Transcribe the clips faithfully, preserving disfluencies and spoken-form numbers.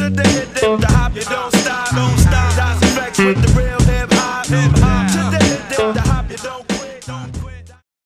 To the hip, dip, the hop, you don't stop, don't stop. Dice effects with the real hip hop, hip hop. To the hip, dip, the hop, you don't quit, don't quit.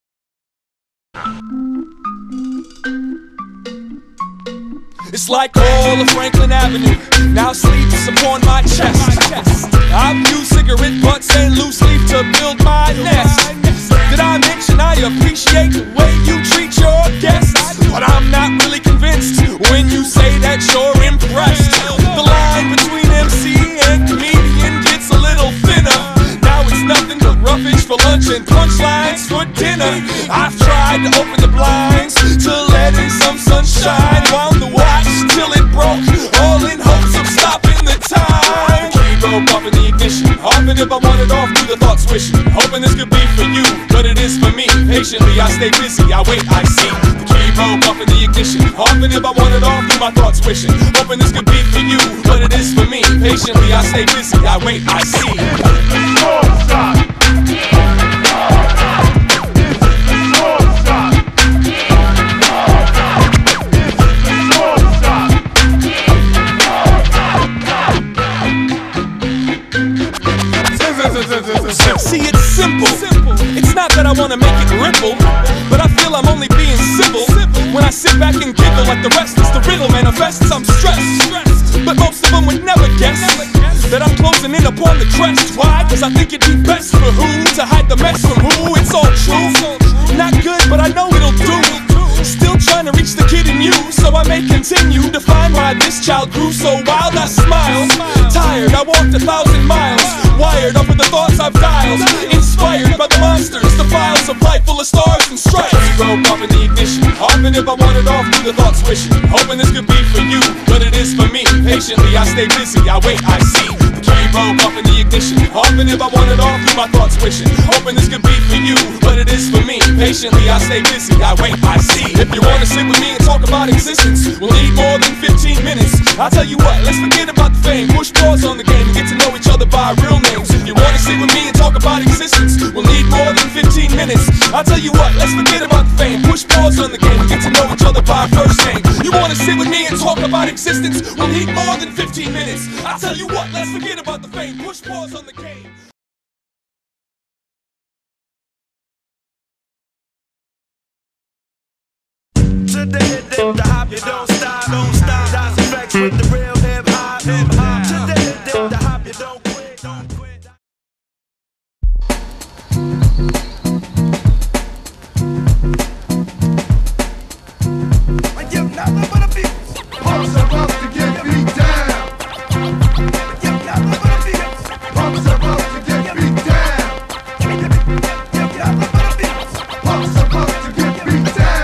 It's like all of Franklin Avenue now sleeps upon my chest. I've used cigarette butts and loose leaf to build my nest. Did I mention I appreciate the way you treat your guests? But I'm not really convinced when you say that you're impressed. The line between M C and comedian gets a little thinner. Now it's nothing but roughage for lunch and punchlines for dinner. I've tried to open the blinds to let in some sunshine, wound the watch till it broke, all in hopes of stopping the time. Key broke off in the ignition, often if I want it off through the thoughts wishing, hoping this could be for you, but it is for me. Patiently I stay busy, I wait, I see. The key broke off in the ignition, often if I want it off through my thoughts wishing, hoping this could be for you, but it is for me. Patiently I stay busy, I wait, I see. Stop. See, it's simple. It's not that I wanna make it ripple, but I feel I'm only being civil when I sit back and giggle like the rest. It's the riddle manifests. I'm stressed, but most of them would never guess that I'm closing in upon the crest. Why? Cause I think it'd be best for who to hide the mess from who. It's all true, not good, but I know it'll do. Still trying to reach the kid in you, so I may continue to find why this child grew so wild. I smile, tired, I walked a thousand miles, wired up with the thoughts I've dialed, inspired by the monsters, the files of life full of stars and stripes. Broke off in the ignition, often if I want it off through the thoughts wishing, hoping this could be for you, but it is for me. Patiently I stay busy, I wait, I see. The key broke off in the ignition, often if I want it off through my thoughts wishing, hoping this could be for you, but it is for me. Patiently I stay busy, I wait, I see. If you wanna sit with me and talk about existence, we'll need more than fifteen minutes. I'll tell you what, let's forget about the fame, push pause on the game and get to know each other by real names. If you wanna sit with me and talk about existence, we'll need more than fifteen minutes. I'll tell you what, let's forget about the fame, push pause on the game and get to know each other by first name. You wanna sit with me and talk about existence, we'll need more than fifteen minutes. I'll tell you what, let's forget about the fame, push pause on the game. To the hip, dip, the hop, you don't stop, don't stop. Dice effects with the real hip hop, hip hop. To the hip, dip, the hop, you don't quit, don't quit. I give nothing but a beat. Pumps are up to get beat down. I give nothing but a beat. Pumps are up to get beat down. I give nothing but a beat. Pumps are up to get beat down.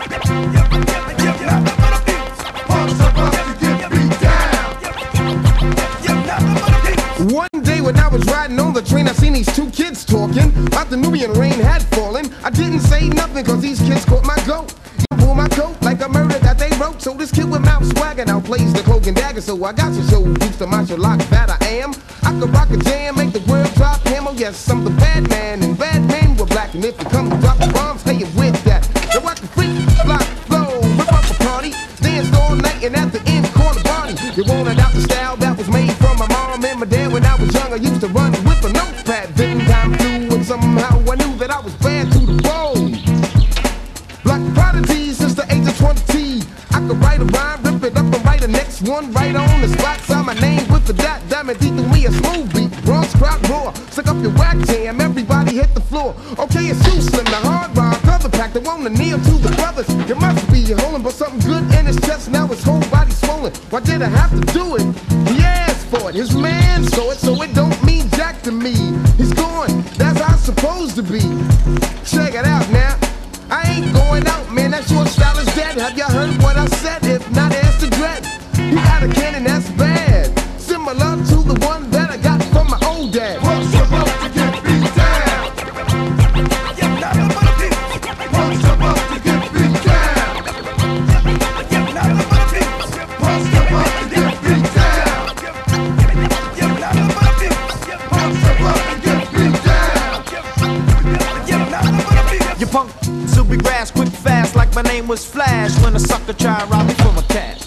One day when I was riding on the train, I seen these two kids talking about the Nubian rain had fallen. I didn't say nothing cause these kids caught my goat. You pull my coat like a murder that they wrote. So this kid with mouth swagger now plays the cloak and dagger. So I got to show used to martial lock that I am. I could rock a jam, make the world drop him. Oh yes, I'm the bad man and bad men were black. And if you come to drop the bombs, stay with that. Yo, I can freak, block, flow, rip up a party, danced all night and at the end corner Barney. You wanted out the style that was made from my mom and my dad when I was young. I used to run with a notepad. Then time flew and somehow I knew that I was bad to the bone. Black prodigy since the age of twenty. I could write a rhyme, rip it up and write the next one right on the spot. Sign my name with the dot, diamond deep through me a smooth beat. Bronx crowd roar, suck up your whack jam, everybody hit the floor. Okay, it's you, Slim, the hard rock, cover pack, that wanna kneel to the brothers. You must be holding but something good in his chest, now his whole body swollen. Why did I have to do it? He asked for it, his man saw it, so it don't mean jack to me. He's gone, that's how it's supposed to be. Check it out now. I ain't going out, man, that short style is dead. Have you heard what I said? If not, ask the dread. You got a cannon that's bad, similar to the one that I got from my old dad. What's about to get beat down? You're nothing but a beat. What's about to get beat down? You're nothing but a beat. What's about to get beat down? You're nothing but a beat. What's about to get beat down? You're nothing but a beat. You punk, super grass, quick fast, like my name was Flash. When a sucker tried to rob me for my cash, you thought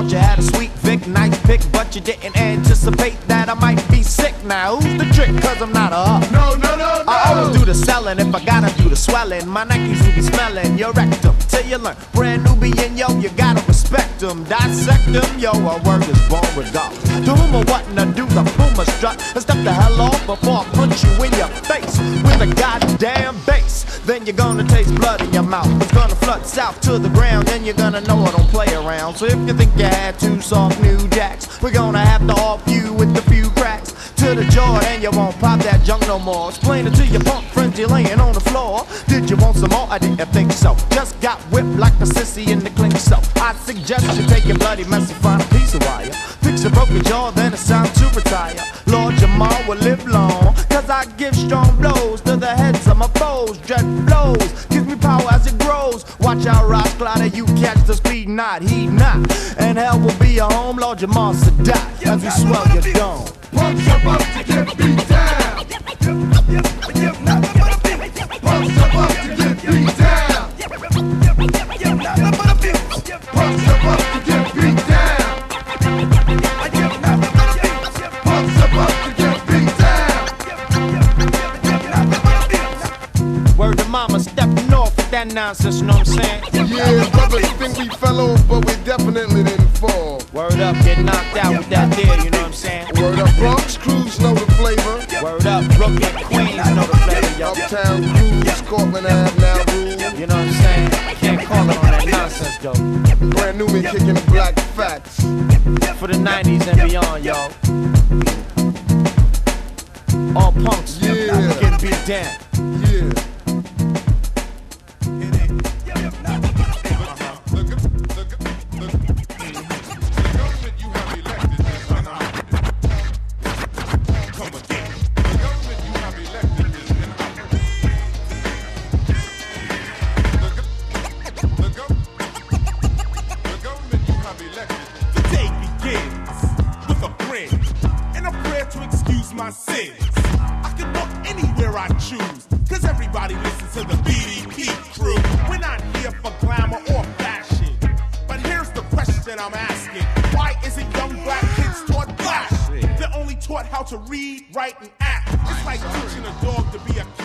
you had a sweet Vic, nice pick, but you didn't anticipate that I might be sick. Now who's the trick? Cause I'm not a up. No, no, no, no. I always do the selling if I gotta do the swelling. My Nikes will be smelling your rectum till you learn. Brand newbie, yo, you gotta respect them, dissect them, yo. A word is born with God. To whom or what to do the Puma strut and step the hell off before I punch you in your face with a goddamn bass. Then you're gonna taste blood in your mouth. It's gonna flood south to the ground, and you're gonna know I don't play around. So if you think you had two soft new jacks, we're gonna have to off you with a few cracks to the jaw, and you won't pop that junk no more. Explain it to your punk friends, you're laying on the floor. Did you want some more? I didn't think so. Just got whipped like a sissy in the clink, so I suggest you take your bloody mess and find a piece of wire. Fix a broken jaw, then it's time to retire. Lord Jamal will live long, cause I give strong blows to the heads of my foes. Dread blows, gives me power as it grows. Watch out, rock clouder, you catch the speed, not heed not. And hell will be your home, Lord Jamal to die as we swell your dome. Punks about to get beat down. Punks about to get beat down. Punks about to get beat down. Punks about to get beat down. Word to mama, stepping off with that nonsense, you know what I'm saying? Yeah, brothers think we fell off, but we definitely didn't fall. Word up, get knocked out with that there, you know what I'm saying? Word up, Bronx crews know the flavor. Word up, Brooklyn Queens know the flavor, yo. Uptown crews, Scotland Ave now rule. You know what I'm saying? Can't call it on that nonsense, though. Brand new me kicking black facts. For the nineties and beyond, yo. All punks, Yeah. get beat down. Yeah. My sins. I can walk anywhere I choose, cause everybody listens to the B D P crew. We're not here for glamour or fashion, but here's the question I'm asking. Why isn't young black kids taught black? They're only taught how to read, write, and act. It's like teaching a dog to be a